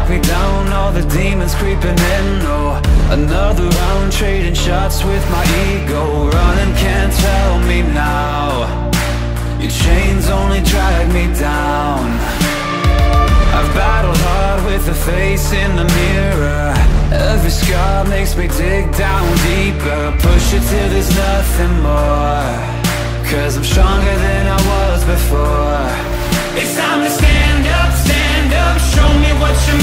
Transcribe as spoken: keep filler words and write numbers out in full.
knock me down, all the demons creeping in. Oh, another round, trading shots with my ego. Running can't tell me now, your chains only drag me down. I've battled hard with the face in the mirror. Every scar makes me dig down deeper. Push it till there's nothing more, 'cause I'm stronger than I was before. It's time to stand up, stand up. Show me what you